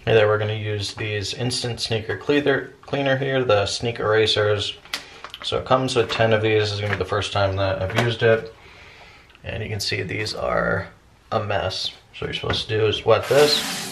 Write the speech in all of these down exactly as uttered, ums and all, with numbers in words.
And then we're going to use these instant sneaker cleaner cleaner here, the SneakERASERS. So it comes with ten of these. This is going to be the first time that I've used it. And you can see these are a mess. So what you're supposed to do is wet this.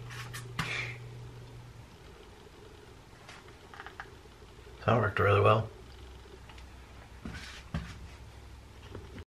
That worked really well.